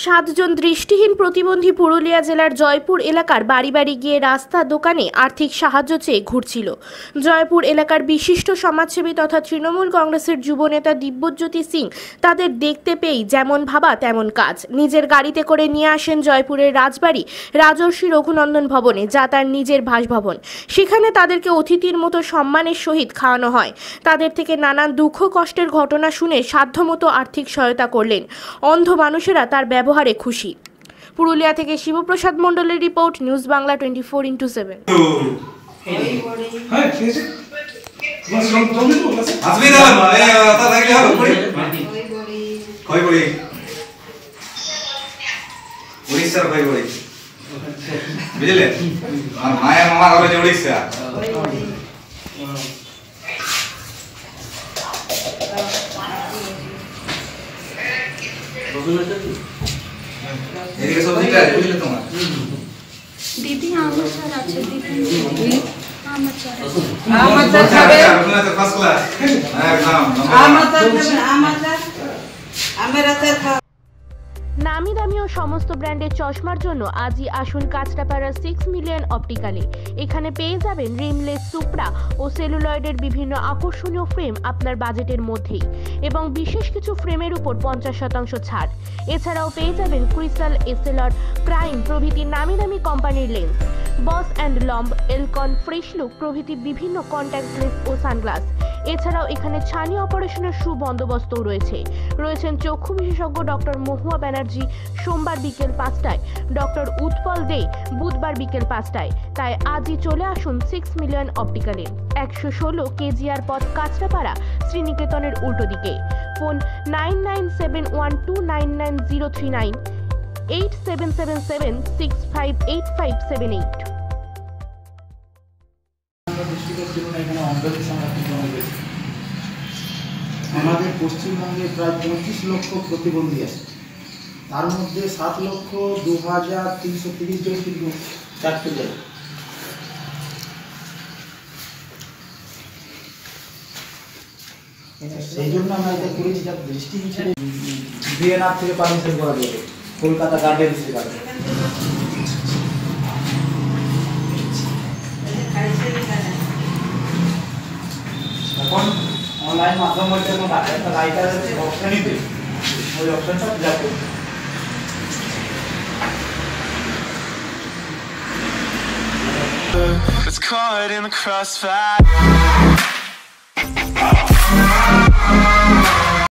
7 জন দৃষ্টিহীন প্রতিবন্ধী পুরুলিয়া জেলার জয়পুর এলাকার বাড়ি বাড়ি গিয়ে রাস্তা দোকানে আর্থিক সাহায্য চেয়ে ঘুরছিল। জয়পুর এলাকার বিশিষ্ট সমাজসেবী তথা তৃণমূল কংগ্রেসের যুবনেতা দিব্যজ্যোতি সিং তাদের দেখতে পেয়েই যেমন ভাবা তেমন কাজ নিজের গাড়িতে করে নিয়ে আসেন জয়পুরের রাজবাড়ি রাজর্ষি রঘুনন্দন ভবনে, যা তার নিজের বাসভবন। সেখানে তাদেরকে অতিথির মতো সম্মানের সহিত খাওয়ানো হয়। তাদের থেকে নানান দুঃখ কষ্টের ঘটনা শুনে সাধ্যমতো আর্থিক সহায়তা করলেন। অন্ধ মানুষেরা তার ব্যবহারে খুশি। পুরুলিয়া থেকে শিবপ্রসাদ মণ্ডলের রিপোর্ট, নিউজ বাংলা 24x7। বুঝলে মায়ের মামা হবে উড়িষ্যা। এদিকে সবজিটা বুঝলে তোমার দিদি আমার স্যার আছে, দিদি আমার স্যার খাবে আপনারা তো ফার্স্ট ক্লাস একদম আমার স্যার খাও। নামি দামি ও সমস্ত ব্র্যান্ডের চশমার জন্য আজই আসুন কাঁচরাপাড়া 6 মিলিয়ন অপটিক্যালে। এখানে পেয়ে যাবেন রিমলেস, সুপ্রা ও সেলুলয়েডের বিভিন্ন আকর্ষণীয় ফ্রেম আপনার বাজেটের মধ্যেই, এবং বিশেষ কিছু ফ্রেমের উপর 50% ছাড়। এছাড়াও পেয়ে যাবেন ক্রিস্টাল, এসএলআর, প্রাইম প্রভৃতি নামি দামি কোম্পানির লেন্স, বস অ্যান্ড লম্ব, এলকন, ফ্রেশ লুক প্রভৃতি বিভিন্ন কন্ট্যাক্ট লেন্স ও সানগ্লাস। এছাড়াও এখানে ছানি অপারেশনের সুবন্দোবস্তও রয়েছেন চক্ষু বিশেষজ্ঞ ডক্টর মহুয়া ব্যানার্জি সোমবার বিকেল 5টায়, ডক্টর উৎপল দে বুধবার বিকেল 5টায়। তাই আজই চলে আসুন 6 মিলিয়ন অপটিক্যালে, 116 কেজিআর পথ, কাঁচরাপাড়া, শ্রীনিকেতনের উল্টো দিকে। ফোন 9971299039, 8777658578। আমাদের পশ্চিমবঙ্গে প্রায় 25 লক্ষ প্রতিবন্ধী আছে, তার মধ্যে 7,02,330 জন কিন্তু চারটে যায়। সেই জন্য আমরা এটা করেছি যাতে দৃষ্টিহীন ছেলে বিএনআর থেকে পারমিশন করা যাবে, কলকাতা গার্ডেন্স থেকে। এখন অনলাইন মাধ্যম হচ্ছে একটা রাইটার অপশনই দেবে, ওই অপশনটা ফিল আপ করবে। It's caught in the crossfire.